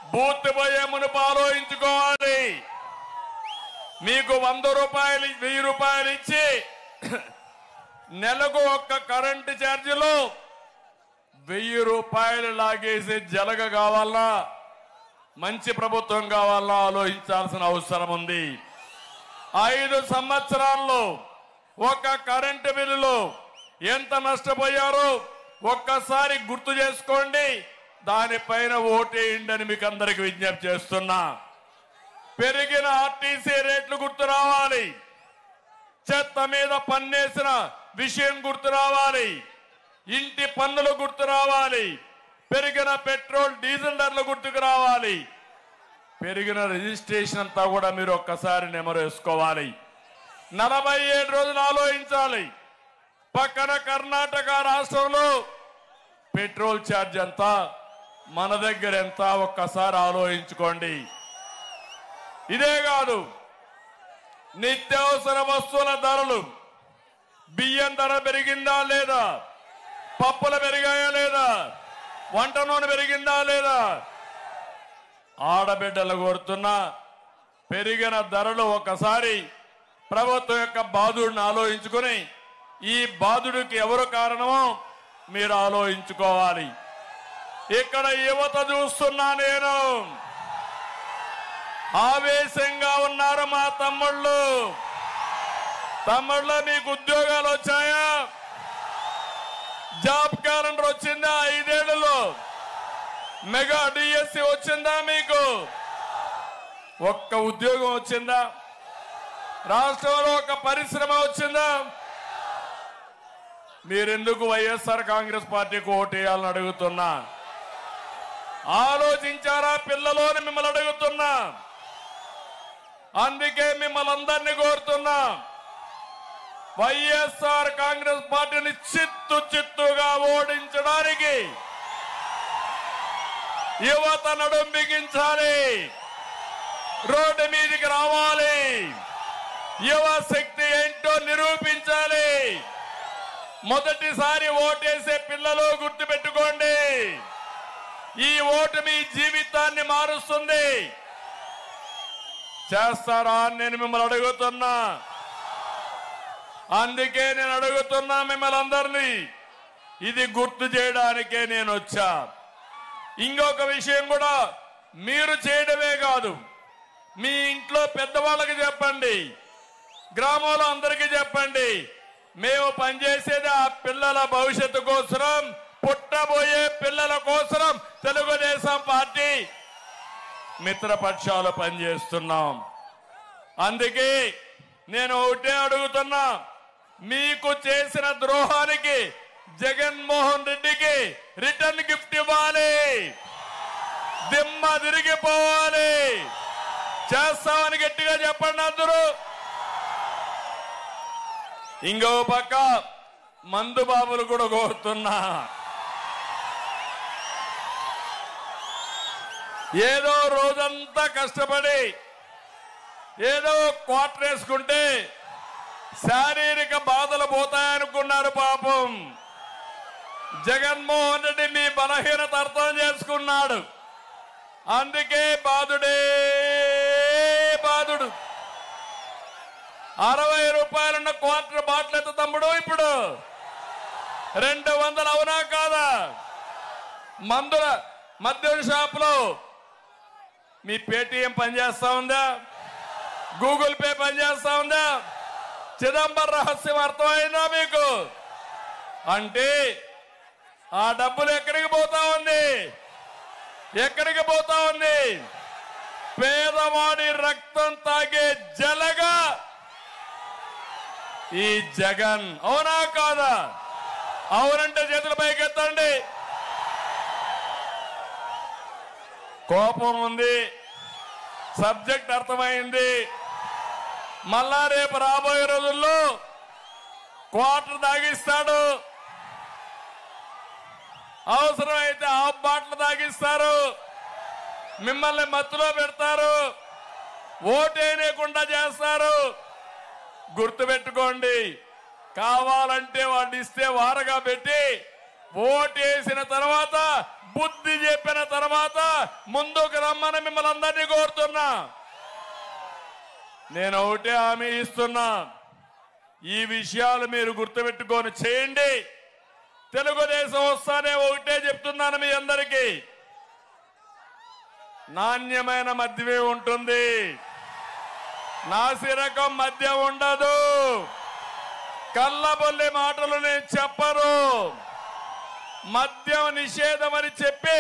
Booth పోయే మునుపు ఆలోచించుకోవాలి. మీకు 100 రూపాయలు 1000 రూపాయలు ఇచ్చి నెలకు ఒక్క కరెంటు ఛార్జీలో 1000 రూపాయలు లాగేసి జలగ కావాలన్నా మంచి ప్రభుత్వం కావాలన్నా ఆలోచించాల్సిన అవసరం ఉంది. 5 సంవత్సరాల్లో ఒక కరెంటు బిల్లులో ఎంత నష్టపోయారో ఒక్కసారి గుర్తు చేసుకోండి. దానిపైన ఓటేయండి అని మీకు అందరికి విజ్ఞప్తి చేస్తున్నా. పెరిగిన ఆర్టీసీ రేట్లు గుర్తు రావాలి. చెత్త మీద పన్నేసిన విషయం గుర్తు రావాలి. ఇంటి పన్నులు గుర్తు రావాలి. పెరిగిన పెట్రోల్ డీజిల్ ధరలు గుర్తుకు రావాలి. పెరిగిన రిజిస్ట్రేషన్ అంతా కూడా మీరు ఒక్కసారి నెమరేసుకోవాలి. 47 రోజులు ఆలోచించాలి. పక్కన కర్ణాటక రాష్ట్రంలో పెట్రోల్ ఛార్జ్ ఎంత, మన దగ్గర ఎంత ఒక్కసారి ఆలోచించుకోండి. ఇదే కాదు, నిత్యావసర వస్తువుల ధరలు, బియ్యం ధర పెరిగిందా లేదా, పప్పులు పెరిగాయా లేదా, వంట నూనె పెరిగిందా లేదా, ఆడబిడ్డలు కోరుతున్నా పెరిగిన ధరలు ఒకసారి ప్రభుత్వం యొక్క బాధుడిని ఆలోచించుకొని ఈ బాధుడికి ఎవరు కారణమో మీరు ఆలోచించుకోవాలి. ఇక్కడ యువత చూస్తున్నా, నేను ఆవేశంగా ఉన్నారు మా తమ్ముళ్ళు. మీకు ఉద్యోగాలు వచ్చాయా? జాబ్ క్యాలెండర్ వచ్చిందా? 5 ఏళ్లలో మెగా డిఎస్సి వచ్చిందా? మీకు ఒక్క ఉద్యోగం వచ్చిందా? రాష్ట్రంలో ఒక పరిశ్రమ వచ్చిందా? మీరెందుకు వైఎస్ఆర్ కాంగ్రెస్ పార్టీకి ఓటేయాలని అడుగుతున్నా. ఆలోచించారా పిల్లలు అని మిమ్మల్ని అడుగుతున్నా. అందుకే మిమ్మల్ని అందరినీ కోరుతున్నా, వైఎస్ఆర్ కాంగ్రెస్ పార్టీని చిత్తుగా ఓడించడానికి యువత నడుం బిగించాలి, రోడ్డు మీదికి రావాలి, యువ శక్తి ఏంటో నిరూపించాలి. మొదటిసారి ఓటేసే పిల్లలు గుర్తుపెట్టుకోండి, ఈ ఓటు మీ జీవితాన్ని మారుస్తుంది. చేస్తారా అని నేను మిమ్మల్ని అడుగుతున్నా. అందుకే నేను అడుగుతున్నా మిమ్మల్ని అందరినీ, ఇది గుర్తు చేయడానికే నేను వచ్చా. ఇంకొక విషయం కూడా మీరు చేయడమే కాదు, మీ ఇంట్లో పెద్దవాళ్ళకి చెప్పండి, గ్రామంలో అందరికీ చెప్పండి. మేము పనిచేసేది ఆ పిల్లల భవిష్యత్తు కోసం, పుట్టబోయే పిల్లల కోసం తెలుగుదేశం పార్టీ మిత్రపక్షాలు పనిచేస్తున్నాం. అందుకే నేను ఒకటే అడుగుతున్నా, మీకు చేసిన ద్రోహానికి జగన్మోహన్ రెడ్డికి రిటర్న్ గిఫ్ట్ ఇవ్వాలి, దిమ్మ తిరిగిపోవాలి. చేస్తామని గట్టిగా చెప్పండి అందరూ. ఇంకో పక్క మందు బాబులు కూడా కోరుతున్నా, ఏదో రోజంతా కష్టపడి ఏదో క్వార్టర్ వేసుకుంటే శారీరక బాధలు పోతాయనుకున్నారు. పాపం జగన్మోహన్ రెడ్డి మీ బలహీనత అర్థం చేసుకున్నాడు. అందుకే బాధుడే బాధుడు. 60 రూపాయలున్న క్వార్టర్ బాటిల్ ఎంత తమ్ముడు? ఇప్పుడు 200. అవునా కాదా? మందుల మద్యం షాపులో మీ పేటీఎం పనిచేస్తా ఉందా? గూగుల్ పే పనిచేస్తా ఉందా? చిదంబరం రహస్యం అర్థమైందా మీకు? అంటే ఆ డబ్బులు ఎక్కడికి పోతా ఉంది? ఎక్కడికి పోతా ఉంది? పేదవాడి రక్తం తాగే జలగా ఈ జగన్. అవునా కాదా? అవునంటే చేతుల పైకెత్తండి. కోపం ఉంది, సబ్జెక్ట్ అర్థమైంది. మళ్ళా రేపు రాబోయే రోజుల్లో క్వార్టర్ తాగిస్తాడు, అవసరమైతే హాఫ్ బాటిల్ తాగిస్తారు, మిమ్మల్ని మత్తులో పెడతారు, ఓటేయకుండా చేస్తారు. గుర్తుపెట్టుకోండి, కావాలంటే వాడిని ఇస్తే వారగా పెట్టి ఓటేసిన తర్వాత బుద్ధి చెప్పిన తర్వాత ముందుకు రమ్మని మిమ్మల్ని అందరినీ కోరుతున్నా. నేను ఒకటే హామీ ఇస్తున్నా, ఈ విషయాలు మీరు గుర్తుపెట్టుకొని చేయండి. తెలుగుదేశం వస్తానే ఒకటే చెప్తున్నాను మీ అందరికీ, నాణ్యమైన మద్యమే ఉంటుంది, నాసిరకం మద్యం ఉండదు. కళ్ళబొల్లి మాటలు నేను చెప్పరు. మద్యం నిషేధం అని చెప్పి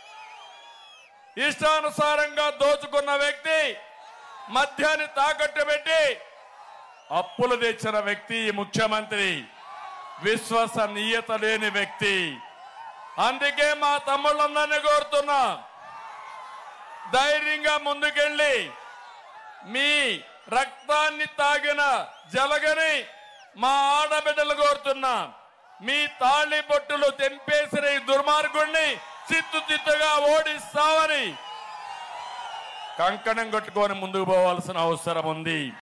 ఇష్టానుసారంగా దోచుకున్న వ్యక్తి, మద్యాన్ని తాకట్టు పెట్టి అప్పులు తెచ్చిన వ్యక్తి ఈ ముఖ్యమంత్రి, విశ్వసనీయత లేని వ్యక్తి. అందుకే మా తమ్ముళ్ళందరినీ కోరుతున్నా, ధైర్యంగా ముందుకెళ్ళి మీ రక్తాన్ని తాగిన జలగని మా ఆడబిడ్డలు కోరుతున్నా, మీ తాళి బొట్టులు తెంపేసిన ఈ దుర్మార్గుణ్ణి చిత్తుగా ఓడిస్తామని కంకణం కట్టుకొని ముందుకు పోవాల్సిన అవసరం ఉంది.